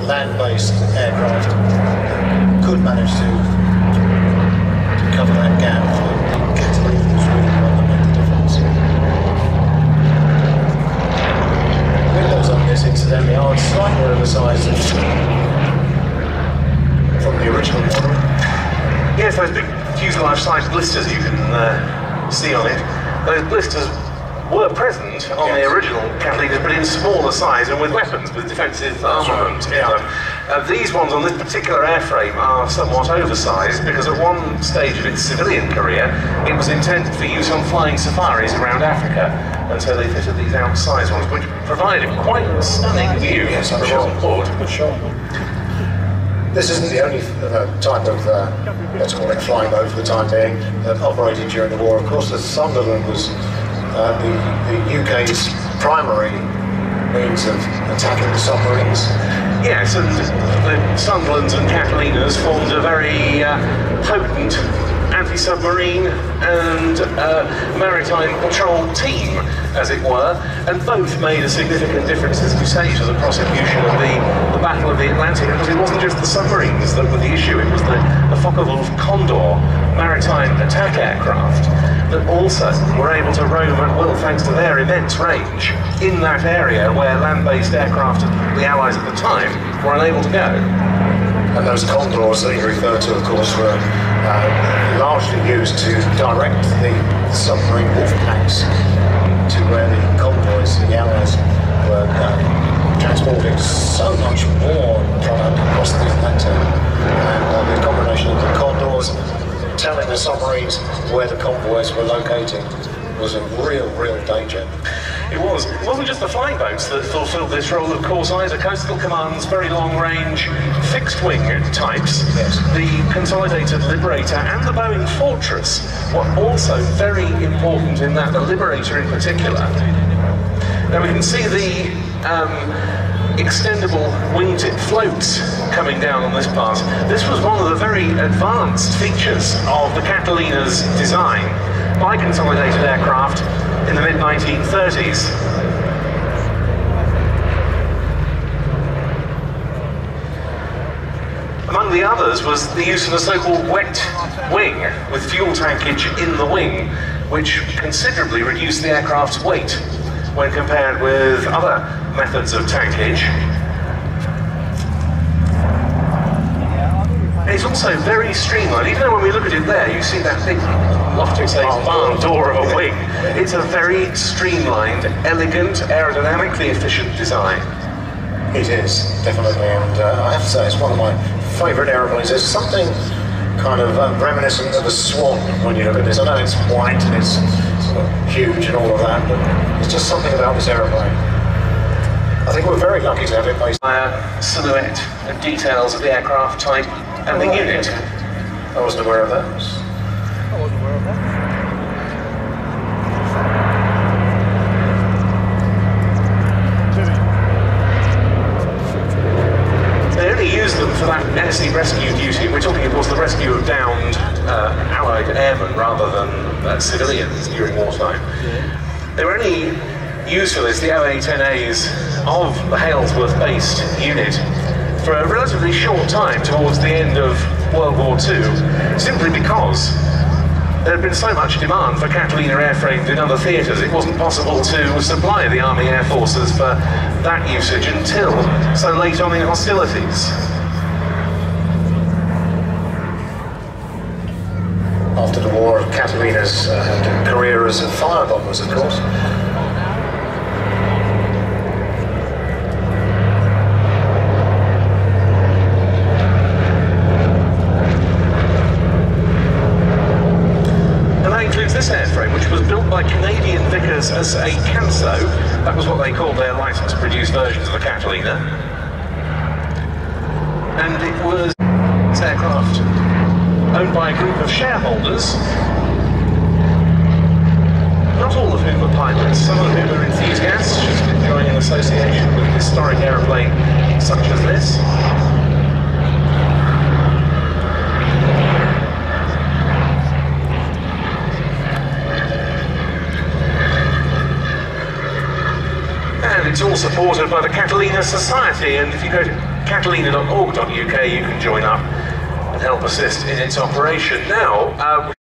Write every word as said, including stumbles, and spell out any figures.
land-based aircraft could manage to, to cover that gap. The Catalina was really the one that made the difference. Windows on this, incidentally, are slightly oversized from the original model. Yes, those big fuselage-sized blisters you can uh, see on it. Those blisters were present on yes. the original Catalinas, but in smaller size and with weapons, with defensive armament. Right. Yeah. Uh, these ones on this particular airframe are somewhat oversized because at one stage of its civilian career it was intended for use on flying safaris around Africa, and so they fitted these outsized ones, which provided quite a stunning view yes, I'm from sure. on board. For sure. This isn't the only uh, type of, uh, let's call it flying boat for the time being, that operated during the war. Of course, the Sunderland was Uh, the, the U K's primary means of attacking the submarines. Yes, and the Sunderlands and Catalinas formed a very uh, potent anti-submarine and uh, maritime patrol team, as it were, and both made a significant difference, as you say, to the prosecution of the, the Battle of the Atlantic, because it wasn't just the submarines that were the issue, it was the, the Focke-Wulf Condor maritime attack aircraft that also were able to roam at will thanks to their immense range in that area where land-based aircraft, the Allies at the time, were unable to go. And those Condors that you refer to, of course, were uh, largely used to direct the submarine wolf packs to where the convoys, the Allies, were uh, transporting so much more product across the Atlantic. And uh, the combination of the Condors telling the submarines where the convoys were locating was a real, real danger. It was. It wasn't just the flying boats that fulfilled this role, of course, either. Coastal Command's very long-range fixed-wing types, yes. the Consolidated Liberator and the Boeing Fortress were also very important in that, the Liberator in particular. Now we can see the um, extendable wingtip floats coming down on this part. This was one of the very advanced features of the Catalina's design by Consolidated Aircraft in the mid nineteen thirties. Among the others was the use of a so-called wet wing with fuel tankage in the wing, which considerably reduced the aircraft's weight when compared with other methods of tankage. And it's also very streamlined. Even though when we look at it there, you see that big lofty barn door of a wing. It's a very streamlined, elegant, aerodynamically efficient design. It is, definitely, and uh, I have to say it's one of my favourite aeroplanes. There's something kind of uh, reminiscent of a swan when you look at this. I know it's white and it's sort of huge and all of that, but there's just something about this aeroplane. I think we're very lucky to have it based on silhouette and details of the aircraft type and the unit. I wasn't aware of that. I wasn't aware of that. They only used them for that emergency rescue duty. We're talking, of course, the rescue of downed uh, Allied airmen rather than uh, civilians during wartime. Yeah. They were only used for this, the O A ten A's of the Halesworth-based unit, for a relatively short time towards the end of World War Two, simply because there had been so much demand for Catalina airframes in other theatres, it wasn't possible to supply the Army Air Forces for that usage until so late on in hostilities. After the war, Catalina's uh, had a career as fire bombers, of course. This airframe, which was built by Canadian Vickers as a Canso, that was what they called their license-produced versions of the Catalina, and it was this aircraft owned by a group of shareholders, not all of whom were pilots, some of whom were enthusiasts, just enjoying an association with a historic aeroplane such as this. And it's all supported by the Catalina Society, and if you go to catalina dot org dot U K you can join up and help assist in its operation. Now, uh,